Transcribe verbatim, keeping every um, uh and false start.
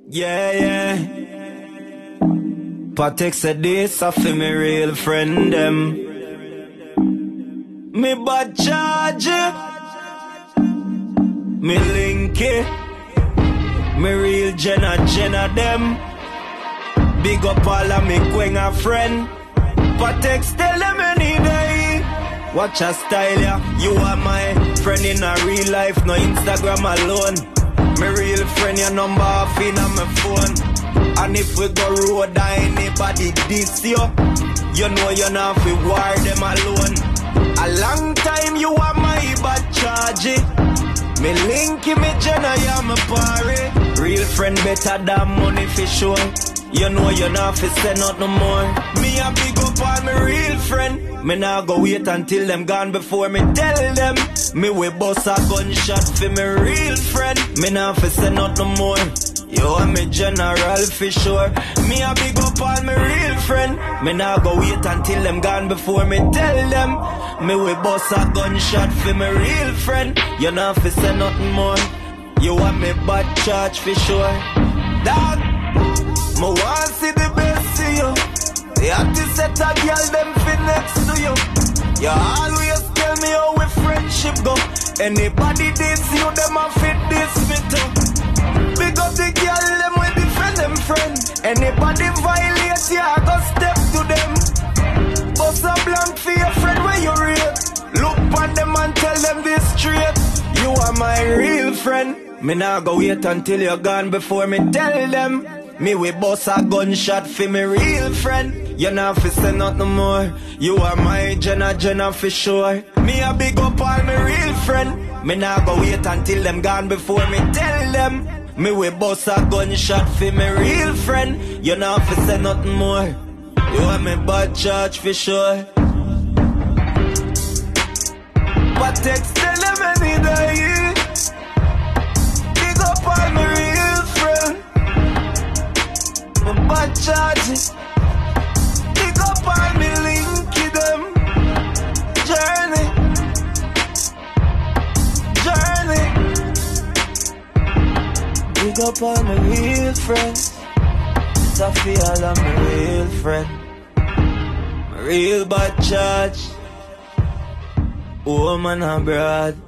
Yeah, yeah. Patek said this, I feel me real friend, them. Me bad charge, me linky, me real Jenna Jenna, them. Big up all of me quenga friend. Patek tell them any day. Watch a style, yeah. You are my friend in a real life, no Instagram alone. Me real friend, your number off in on my phone. And if we go road, anybody diss you, you know you're not fi war them alone. A long time you are my bad charge. Me linky, me Jenna, yeah, me party. Real friend better than money for sure. You know you're not fi send out no more. Me a big up on me real friend. Me nah go wait until them gone before me tell them. Me we bust a gunshot for me real friend. Me nah fi send out no more. You are me general for sure. Me a big up on me real friend. Me nah go wait until them gone before me tell them. Me we bust a gunshot for me real friend. You nah fi send nothing more. You are me bad charge for sure. Dog, me want see the best of you. The artist set a girl them fit next to you. You always tell me how we friendship go. Anybody diss you, them a fit this me too. Big up the girl, them we defend them friend. Anybody violate you, I go step to them. Bust a blank for your friend when you real. Look on them and tell them this straight. You are my real friend. Me nah go wait until you're gone before me tell them. Me we bust a gunshot for me real friend. You nah fi say not no more. You are my Jenna Jenna for sure. Me a big up all me real friend. Me nah go wait until them gone before me tell them. Me we bust a gunshot for me real friend. You nah fi say nothing more. You are me bad charge for sure. But text tell them any day. Big up all me real friend. Me bad charges. Big up all me linky them. Journey. Journey. Big up all my real friends. Sophia, I'm my real friend. My real bad charge. Woman abroad.